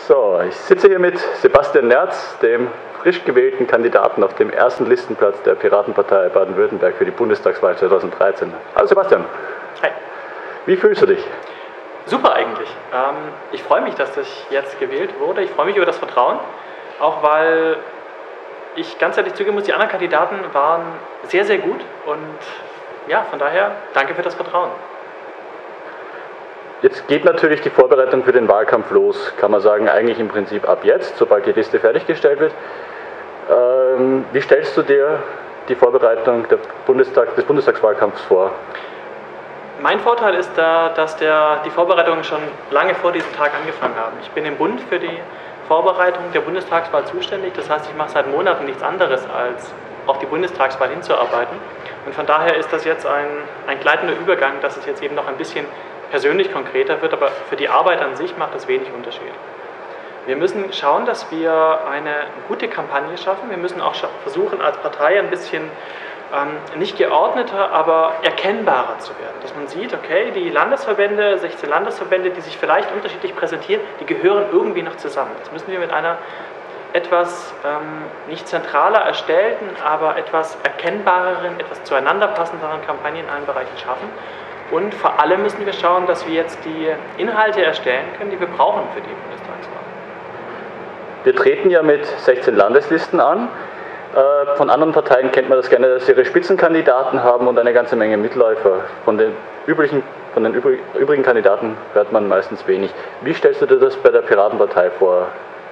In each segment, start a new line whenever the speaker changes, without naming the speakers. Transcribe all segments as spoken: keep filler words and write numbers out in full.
So, ich sitze hier mit Sebastian Nerz, dem frisch gewählten Kandidaten auf dem ersten Listenplatz der Piratenpartei Baden-Württemberg für die Bundestagswahl zweitausenddreizehn. Hallo Sebastian.
Hi.
Wie fühlst du dich?
Super eigentlich. Ähm, ich freue mich, dass ich jetzt gewählt wurde. Ich freue mich über das Vertrauen, auch weil ich ganz ehrlich zugeben muss, die anderen Kandidaten waren sehr, sehr gut und ja, von daher danke für das Vertrauen.
Jetzt geht natürlich die Vorbereitung für den Wahlkampf los, kann man sagen, eigentlich im Prinzip ab jetzt, sobald die Liste fertiggestellt wird. Ähm, wie stellst du dir die Vorbereitung der Bundestag, des Bundestagswahlkampfs vor?
Mein Vorteil ist da, dass der, die Vorbereitungen schon lange vor diesem Tag angefangen haben. Ich bin im Bund für die Vorbereitung der Bundestagswahl zuständig, das heißt, ich mache seit Monaten nichts anderes, als auf die Bundestagswahl hinzuarbeiten. Und von daher ist das jetzt ein, ein gleitender Übergang, dass es jetzt eben noch ein bisschen persönlich konkreter wird, aber für die Arbeit an sich macht das wenig Unterschied. Wir müssen schauen, dass wir eine gute Kampagne schaffen. Wir müssen auch versuchen, als Partei ein bisschen ähm, nicht geordneter, aber erkennbarer zu werden. Dass man sieht, okay, die Landesverbände, sechzehn Landesverbände, die sich vielleicht unterschiedlich präsentieren, die gehören irgendwie noch zusammen. Das müssen wir mit einer etwas ähm, nicht zentraler erstellten, aber etwas erkennbareren, etwas zueinander passenderen Kampagne in allen Bereichen schaffen. Und vor allem müssen wir schauen, dass wir jetzt die Inhalte erstellen können, die wir brauchen für die Bundestagswahl.
Wir treten ja mit sechzehn Landeslisten an. Von anderen Parteien kennt man das gerne, dass sie ihre Spitzenkandidaten haben und eine ganze Menge Mitläufer. Von den übrigen, von den übrigen Kandidaten hört man meistens wenig. Wie stellst du dir das bei der Piratenpartei vor?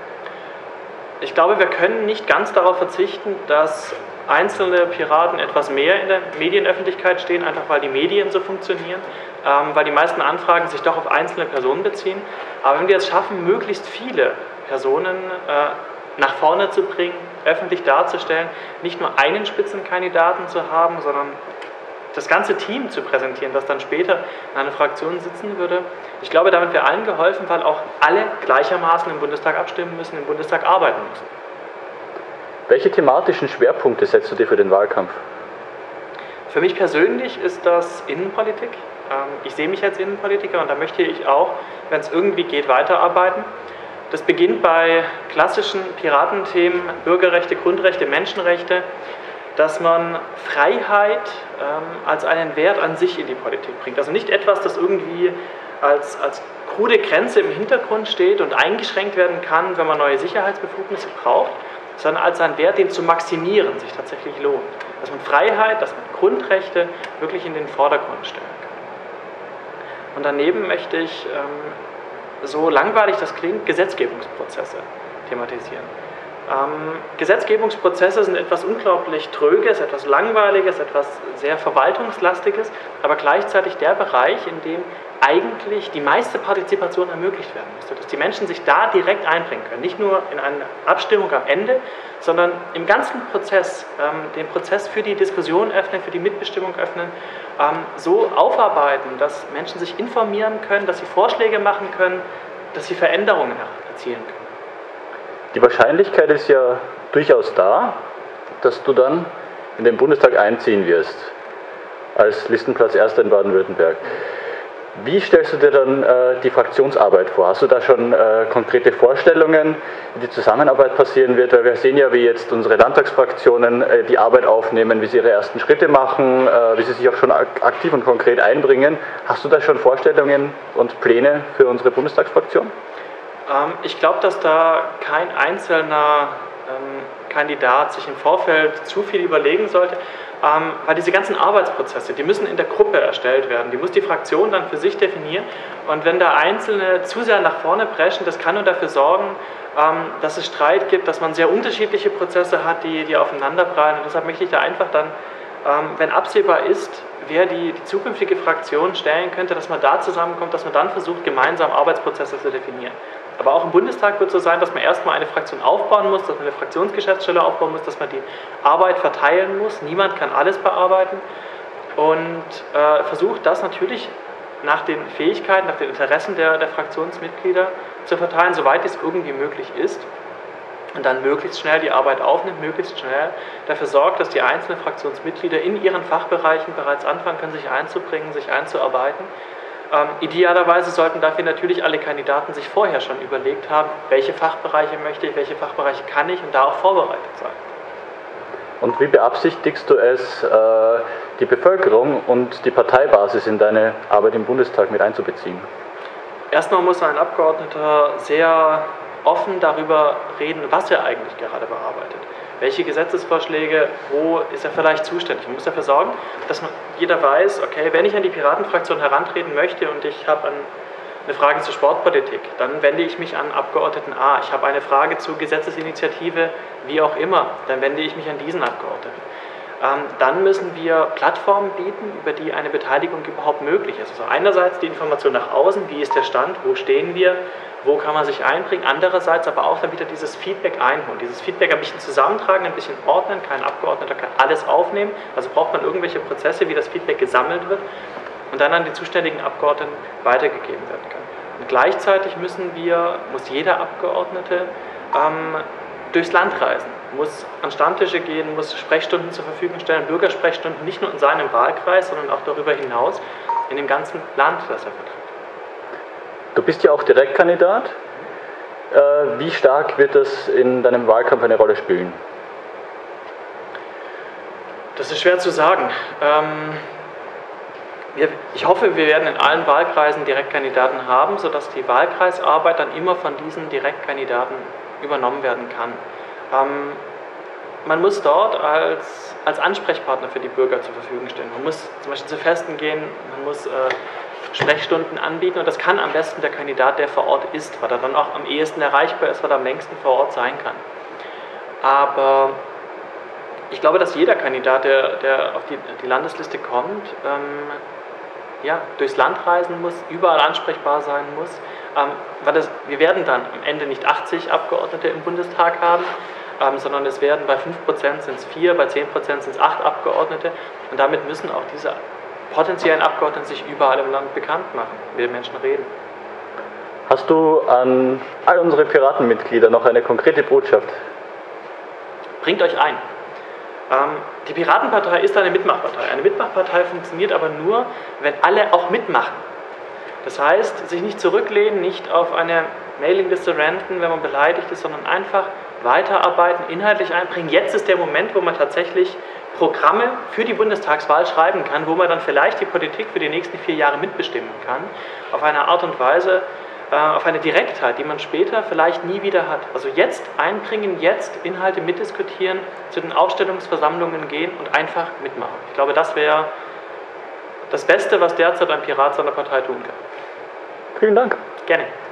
Ich glaube, wir können nicht ganz darauf verzichten, dass einzelne Piraten etwas mehr in der Medienöffentlichkeit stehen, einfach weil die Medien so funktionieren, ähm, weil die meisten Anfragen sich doch auf einzelne Personen beziehen. Aber wenn wir es schaffen, möglichst viele Personen äh, nach vorne zu bringen, öffentlich darzustellen, nicht nur einen Spitzenkandidaten zu haben, sondern das ganze Team zu präsentieren, das dann später in einer Fraktion sitzen würde. Ich glaube, damit wäre allen geholfen, weil auch alle gleichermaßen im Bundestag abstimmen müssen, im Bundestag arbeiten müssen.
Welche thematischen Schwerpunkte setzt du dir für den Wahlkampf?
Für mich persönlich ist das Innenpolitik. Ich sehe mich als Innenpolitiker und da möchte ich auch, wenn es irgendwie geht, weiterarbeiten. Das beginnt bei klassischen Piratenthemen, Bürgerrechte, Grundrechte, Menschenrechte, dass man Freiheit ähm, als einen Wert an sich in die Politik bringt. Also nicht etwas, das irgendwie als, als krude Grenze im Hintergrund steht und eingeschränkt werden kann, wenn man neue Sicherheitsbefugnisse braucht, sondern als einen Wert, den zu maximieren sich tatsächlich lohnt. Dass man Freiheit, dass man Grundrechte wirklich in den Vordergrund stellen kann. Und daneben möchte ich, ähm, so langweilig das klingt, Gesetzgebungsprozesse thematisieren. Ähm, Gesetzgebungsprozesse sind etwas unglaublich Tröges, etwas Langweiliges, etwas sehr Verwaltungslastiges, aber gleichzeitig der Bereich, in dem eigentlich die meiste Partizipation ermöglicht werden müsste, dass die Menschen sich da direkt einbringen können, nicht nur in eine Abstimmung am Ende, sondern im ganzen Prozess, ähm, den Prozess für die Diskussion öffnen, für die Mitbestimmung öffnen, ähm, so aufarbeiten, dass Menschen sich informieren können, dass sie Vorschläge machen können, dass sie Veränderungen erzielen können.
Die Wahrscheinlichkeit ist ja durchaus da, dass du dann in den Bundestag einziehen wirst, als Listenplatz Erster in Baden-Württemberg. Wie stellst du dir dann äh, die Fraktionsarbeit vor? Hast du da schon äh, konkrete Vorstellungen, wie die Zusammenarbeit passieren wird? Weil wir sehen ja, wie jetzt unsere Landtagsfraktionen äh, die Arbeit aufnehmen, wie sie ihre ersten Schritte machen, äh, wie sie sich auch schon ak aktiv und konkret einbringen. Hast du da schon Vorstellungen und Pläne für unsere Bundestagsfraktion?
Ähm, ich glaube, dass da kein einzelner ähm, Kandidat sich im Vorfeld zu viel überlegen sollte. Ähm, weil diese ganzen Arbeitsprozesse, die müssen in der Gruppe erstellt werden, die muss die Fraktion dann für sich definieren und wenn da Einzelne zu sehr nach vorne preschen, das kann nur dafür sorgen, ähm, dass es Streit gibt, dass man sehr unterschiedliche Prozesse hat, die, die aufeinanderprallen und deshalb möchte ich da einfach dann, ähm, wenn absehbar ist, wer die, die zukünftige Fraktion stellen könnte, dass man da zusammenkommt, dass man dann versucht, gemeinsam Arbeitsprozesse zu definieren. Aber auch im Bundestag wird es so sein, dass man erstmal eine Fraktion aufbauen muss, dass man eine Fraktionsgeschäftsstelle aufbauen muss, dass man die Arbeit verteilen muss. Niemand kann alles bearbeiten und äh, versucht das natürlich nach den Fähigkeiten, nach den Interessen der, der Fraktionsmitglieder zu verteilen, soweit es irgendwie möglich ist. Und dann möglichst schnell die Arbeit aufnimmt, möglichst schnell dafür sorgt, dass die einzelnen Fraktionsmitglieder in ihren Fachbereichen bereits anfangen können, sich einzubringen, sich einzuarbeiten. Ähm, idealerweise sollten dafür natürlich alle Kandidaten sich vorher schon überlegt haben, welche Fachbereiche möchte ich, welche Fachbereiche kann ich und da auch vorbereitet sein.
Und wie beabsichtigst du es, äh, die Bevölkerung und die Parteibasis in deine Arbeit im Bundestag mit einzubeziehen?
Erstmal muss ein Abgeordneter sehr offen darüber reden, was er eigentlich gerade bearbeitet. Welche Gesetzesvorschläge, wo ist er vielleicht zuständig? Man muss dafür sorgen, dass man, jeder weiß, okay, wenn ich an die Piratenfraktion herantreten möchte und ich habe eine Frage zur Sportpolitik, dann wende ich mich an Abgeordneten A. Ich habe eine Frage zur Gesetzesinitiative, wie auch immer, dann wende ich mich an diesen Abgeordneten. Ähm, dann müssen wir Plattformen bieten, über die eine Beteiligung überhaupt möglich ist. Also einerseits die Information nach außen, wie ist der Stand, wo stehen wir, wo kann man sich einbringen, andererseits aber auch dann wieder dieses Feedback einholen, dieses Feedback ein bisschen zusammentragen, ein bisschen ordnen, kein Abgeordneter kann alles aufnehmen, also braucht man irgendwelche Prozesse, wie das Feedback gesammelt wird und dann an die zuständigen Abgeordneten weitergegeben werden kann. Und gleichzeitig müssen wir, muss jeder Abgeordnete ähm, durchs Land reisen, muss an Stammtische gehen, muss Sprechstunden zur Verfügung stellen, Bürgersprechstunden, nicht nur in seinem Wahlkreis, sondern auch darüber hinaus in dem ganzen Land, das er vertritt.
Du bist ja auch Direktkandidat. Äh, wie stark wird das in deinem Wahlkampf eine Rolle spielen?
Das ist schwer zu sagen. Ähm, wir, ich hoffe, wir werden in allen Wahlkreisen Direktkandidaten haben, sodass die Wahlkreisarbeit dann immer von diesen Direktkandidaten übernommen werden kann. Ähm, man muss dort als, als Ansprechpartner für die Bürger zur Verfügung stehen. Man muss zum Beispiel zu Festen gehen, man muss äh, Sprechstunden anbieten und das kann am besten der Kandidat, der vor Ort ist, weil er dann auch am ehesten erreichbar ist, weil er am längsten vor Ort sein kann. Aber ich glaube, dass jeder Kandidat, der, der auf die, die Landesliste kommt, ähm, ja, durchs Land reisen muss, überall ansprechbar sein muss, ähm, weil das, wir werden dann am Ende nicht achtzig Abgeordnete im Bundestag haben, ähm, sondern es werden bei fünf Prozent sind es vier, bei zehn Prozent sind es acht Abgeordnete und damit müssen auch diese potenziellen Abgeordneten sich überall im Land bekannt machen, mit den Menschen reden.
Hast du an all unsere Piratenmitglieder noch eine konkrete Botschaft?
Bringt euch ein. Ähm, die Piratenpartei ist eine Mitmachpartei. Eine Mitmachpartei funktioniert aber nur, wenn alle auch mitmachen. Das heißt, sich nicht zurücklehnen, nicht auf eine Mailingliste ranten, wenn man beleidigt ist, sondern einfach weiterarbeiten, inhaltlich einbringen. Jetzt ist der Moment, wo man tatsächlich Programme für die Bundestagswahl schreiben kann, wo man dann vielleicht die Politik für die nächsten vier Jahre mitbestimmen kann, auf eine Art und Weise, äh, auf eine Direktheit, die man später vielleicht nie wieder hat. Also jetzt einbringen, jetzt Inhalte mitdiskutieren, zu den Aufstellungsversammlungen gehen und einfach mitmachen. Ich glaube, das wäre das Beste, was derzeit ein Pirat seiner Partei tun kann.
Vielen Dank.
Gerne.